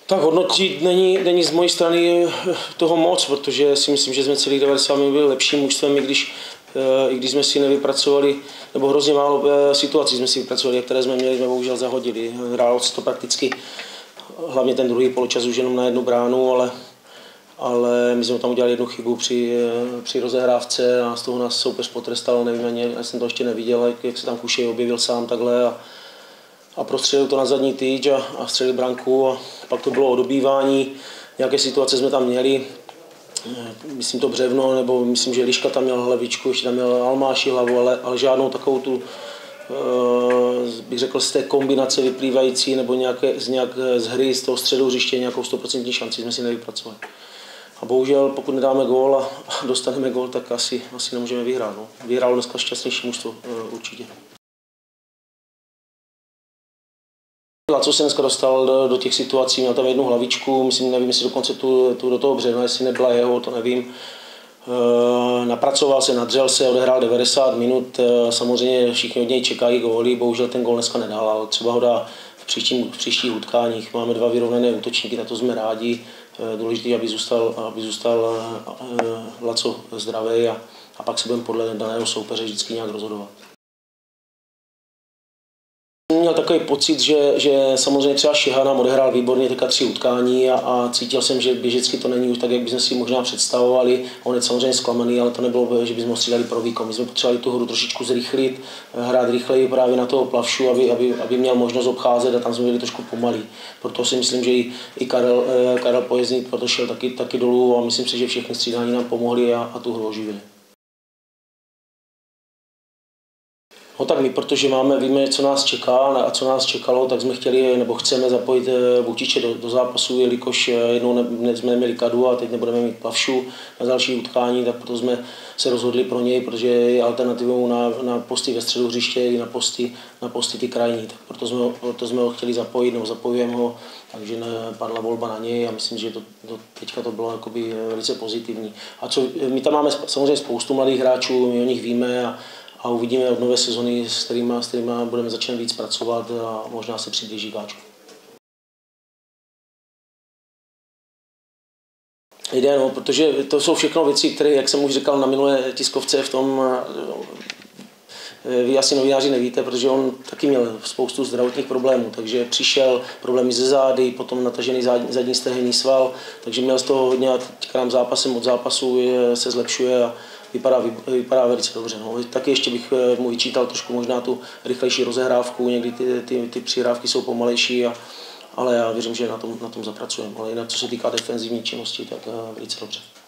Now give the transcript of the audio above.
Tak hodnotit není z mojí strany toho moc, protože si myslím, že jsme celých 90 minut byli lepším mužstvem, i když jsme si nevypracovali, nebo hrozně málo situací jsme si vypracovali, které jsme měli, jsme bohužel zahodili. Hrálo se to prakticky, hlavně ten druhý poločas už jenom na jednu bránu, ale my jsme tam udělali jednu chybu při rozehrávce a z toho nás soupeř potrestal, nevím ani, já jsem to ještě neviděl, jak se tam Kušej objevil sám takhle a prostřelil to na zadní tyč a střelil branku a pak to bylo o dobývání. Nějaké situace jsme tam měli, myslím to Břevno, nebo myslím, že Liška tam měl hlavičku, ještě tam měl Almáši hlavu, ale žádnou takovou tu, bych řekl, z té kombinace vyplývající nebo nějak z hry, z toho středu hřiště, nějakou 100% šanci jsme si nevypracovali. A bohužel, pokud nedáme gól a dostaneme gól, tak asi nemůžeme vyhrát. No. Vyhrálo dneska šťastnější mužstvo, určitě. Laco se dneska dostal do těch situací, měl tam jednu hlavičku, nevím, jestli dokonce tu do toho Břevna, jestli nebyla jeho, to nevím. Napracoval se, nadřel se, odehrál 90 minut, samozřejmě všichni od něj čekají góly, bohužel ten gól dneska nedal, ale třeba ho dá v příštích utkáních. Máme 2 vyrovnané útočníky, na to jsme rádi. Důležité, aby zůstal Laco zdravý a pak se budeme podle daného soupeře vždycky nějak rozhodovat. Měl takový pocit, že samozřejmě třeba Šiha nám odehrál výborně teďka 3 utkání a cítil jsem, že běžecky to není už tak, jak bychom si možná představovali. On je samozřejmě zklamaný, ale to nebylo, že bychom ho střídali pro výkon. My jsme potřebovali tu hru trošičku zrychlit, hrát rychleji právě na toho Plavšu, aby měl možnost obcházet a tam jsme byli trošku pomalí. Proto si myslím, že i Karel Pojezdný proto šel taky dolů a myslím si, že všechny střídání nám pomohly a tu hru oživili. No tak my, protože víme, co nás čeká a co nás čekalo, tak jsme chtěli nebo chceme zapojit Vůtiče do zápasu, jelikož jednou jsme neměli Kadu a teď nebudeme mít Plavšu na další utkání, tak proto jsme se rozhodli pro něj, protože je alternativou na posty ve středu hřiště i na posty ty krajní. Tak proto jsme ho chtěli zapojit, nebo zapojujeme ho, takže padla volba na něj a myslím, že teďka to bylo jakoby velice pozitivní. A my tam máme samozřejmě spoustu mladých hráčů, my o nich víme a uvidíme od nové sezony, s kterými budeme začínat víc pracovat a možná se přiblíží Káčku. Jde, no, protože to jsou všechno věci, které, jak jsem už říkal na minulé tiskovce, v tom vy asi novináři nevíte, protože on taky měl spoustu zdravotních problémů, takže přišel problémy ze zády, potom natažený zadní stehenní sval, takže měl z toho hodně a teďka nám zápasem od zápasu se zlepšuje a vypadá velice dobře. No. Taky ještě bych mu vyčítal trošku možná tu rychlejší rozehrávku, někdy ty přihrávky jsou pomalejší, ale já věřím, že na tom zapracujeme. Ale jinak, co se týká defenzivní činnosti, tak velice dobře.